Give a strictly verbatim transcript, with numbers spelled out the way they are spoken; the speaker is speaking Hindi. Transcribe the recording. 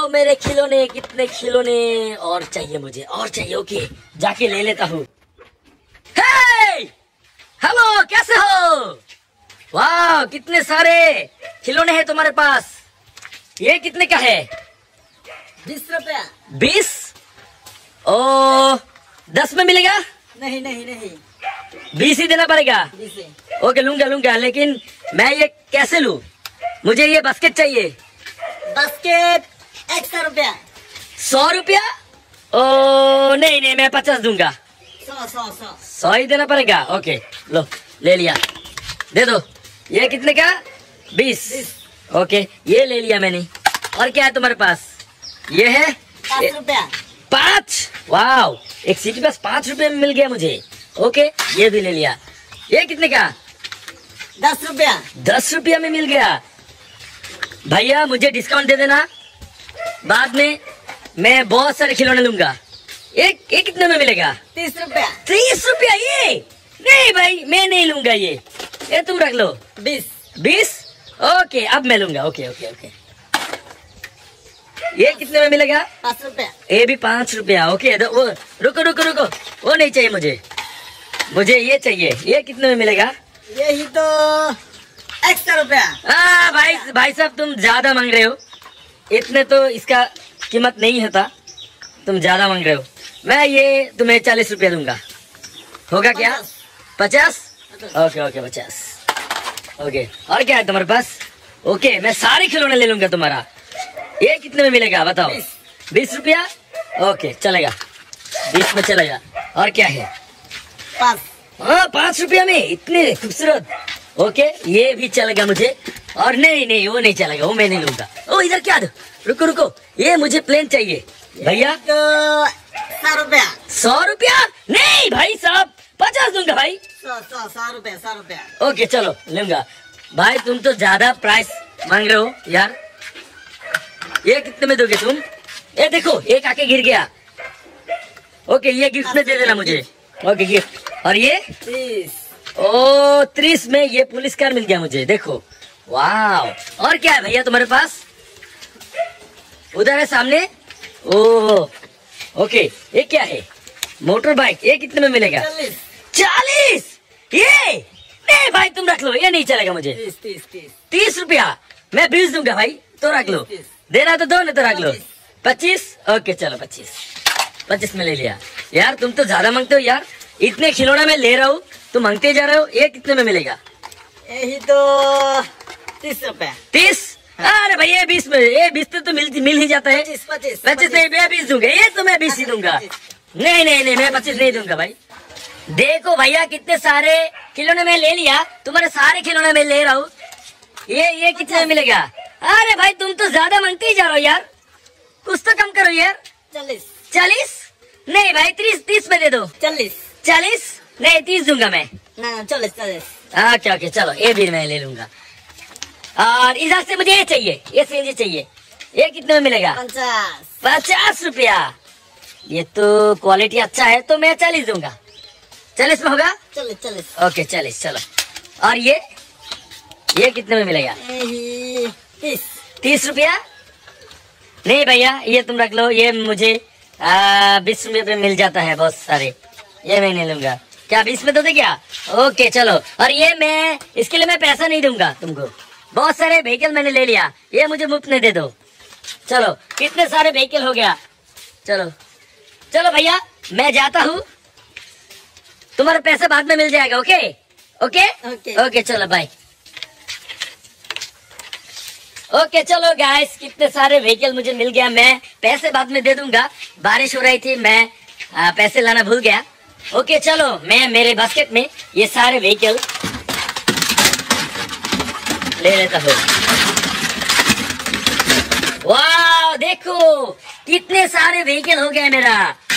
मेरे खिलौने, कितने खिलौने और चाहिए मुझे, और चाहिए। ओके, जाके ले लेता हूँ। हे! हेलो, कैसे हो? वाह, कितने सारे खिलौने हैं तुम्हारे पास। ये कितने का है? बीस रुपया। बीस? ओ, दस में मिलेगा? नहीं नहीं नहीं, बीस ही देना पड़ेगा। बीस। ओके, लूंगा लूंगा, लेकिन मैं ये कैसे लूं? मुझे ये बास्केट चाहिए। बास्केट एक सौ रुपया। सौ रुपया? ओ नहीं नहीं, मैं पचास दूंगा। सौ सौ सौ सौ ही देना पड़ेगा। ओके, लो, ले लिया, दे दो। ये कितने का? बीस। ओके, ये ले लिया मैंने। और क्या है तुम्हारे पास? ये है पाँच रुपया। पाँच? वाह, एक सिटी बस पाँच रुपए में मिल गया मुझे। ओके, ये भी ले लिया। ये कितने का? दस रुपया। दस रुपया में मिल गया। भैया मुझे डिस्काउंट दे देना, बाद में मैं बहुत सारे खिलौने लूंगा। एक एक कितने में मिलेगा? तीस रुपया। तीस रुपया? ये नहीं भाई, मैं नहीं लूंगा ये ये तुम रख लो। बीस। बीस? ओके, अब मैं लूंगा। Okay okay okay. ये कितने में मिलेगा? पाँच रुपया। ये भी पाँच रुपया। ओके, वो रुको रुको रुको, वो नहीं चाहिए मुझे, मुझे ये चाहिए। ये कितने में मिलेगा? यही तो एक सौ रुपया। आ, भाई भाई साहब, तुम ज्यादा मांग रहे हो। इतने तो इसका कीमत नहीं होता, तुम ज्यादा मांग रहे हो। मैं ये तुम्हें चालीस रुपया दूंगा, होगा क्या? पचास? ओके ओके, पचास। ओके, और क्या है तुम्हारे पास? ओके, मैं सारे खिलौने ले लूंगा तुम्हारा। ये कितने में मिलेगा बताओ? बीस रुपया? ओके, चलेगा, बीस में चलेगा। और क्या है? पाँच। हाँ, पाँच रुपया में इतने खूबसूरत। ओके, ये भी चलेगा मुझे। और नहीं नहीं, वो नहीं चलेगा, वो मैं नहीं लूंगा। ओ इधर क्या? रुको रुको, ये मुझे प्लेन चाहिए भैया। तो सौ रुपया। सौ रुपया? नहीं भाई साहब, पचास दूंगा भाई। सौ सौ सौ रुपया सौ रुपया। ओके, चलो लूंगा। भाई तुम तो ज्यादा प्राइस मांग रहे हो यार। ये कितने में दोगे तुम? ये देखो, एक आके गिर गया। ओके, ये गिफ्ट में दे देना मुझे। Okay, gift. और ये तीस। ओ, तीस में ये पुलिस कार मिल गया मुझे, देखो। वाह, और क्या है भैया तुम्हारे पास? उधर है सामने। ओ ओके, ये क्या है? Motor bike. ये कितने में मिलेगा? चालीस। चालीस? ये नहीं भाई, तुम रख लो, ये नहीं चलेगा मुझे। तीस तीस तीस। तीस रुपया? मैं बीस दूंगा भाई, तो रख लो। तीस। देना तो दो, नहीं तो रख लो। पच्चीस? ओके, चलो पच्चीस। पच्चीस में ले लिया। यार तुम तो ज्यादा मांगते हो यार, इतने खिलौना मैं ले रहा हूँ, तुम मांगते जा रहे हो। ये कितने में मिलेगा? यही तो तीस रुपया। तीस? अरे भाई, ये बीस में, ये बीस तो मिल मिल ही जाता है। पच्चीस पच्चीस। पच्चीस नहीं, मैं बीस दूंगा। ये तो मैं बीस ही दूंगा। नहीं नहीं नहीं, मैं पच्चीस नहीं दूंगा भाई। देखो भैया, कितने सारे खिलौने मैं ले लिया, तुम्हारे सारे खिलौने मैं ले रहा हूँ। ये ये कितने में मिलेगा? अरे भाई, तुम तो ज्यादा मांगते ही जा रहे हो यार, कुछ तो कम करो यार। चालीस। चालीस? नहीं भाई, तीस तीस में दे दो। चालीस। चालीस? नहीं, तीस दूंगा मैं। ना, चालीस चालीस। ओके ओके, चलो ये भी मैं ले लूंगा। और इधर से मुझे ये चाहिए, ये सीनरी चाहिए। ये कितने में मिलेगा? पचास। पचास रुपया? ये तो क्वालिटी अच्छा है, तो मैं चालीस दूंगा। चालीस में होगा? चालीस चालीस। ओके, चालीस, चलो। और ये ये कितने में मिलेगा? यही तीस। तीस रुपया? नहीं भैया, ये तुम रख लो, ये मुझे बीस रुपये में मिल जाता है बहुत सारे। ये मैं नहीं लूंगा। क्या बीस में तो दे क्या? ओके, चलो। और ये मैं, इसके लिए मैं पैसा नहीं दूंगा तुमको, बहुत सारे व्हीकल मैंने ले लिया, ये मुझे मुफ्त में दे दो। चलो, कितने सारे व्हीकल हो गया। चलो चलो भैया, मैं जाता हूँ, तुम्हारा पैसा बाद में मिल जाएगा। Okay okay okay. ओके, चलो बाय। ओके, चलो गाइस, कितने सारे व्हीकल मुझे मिल गया। मैं पैसे बाद में दे दूंगा, बारिश हो रही थी, मैं आ, पैसे लाना भूल गया। ओके, चलो, मैं मेरे बास्केट में ये सारे व्हीकल ले लेता हूँ। वाह, देखो कितने सारे व्हीकल हो गए मेरा।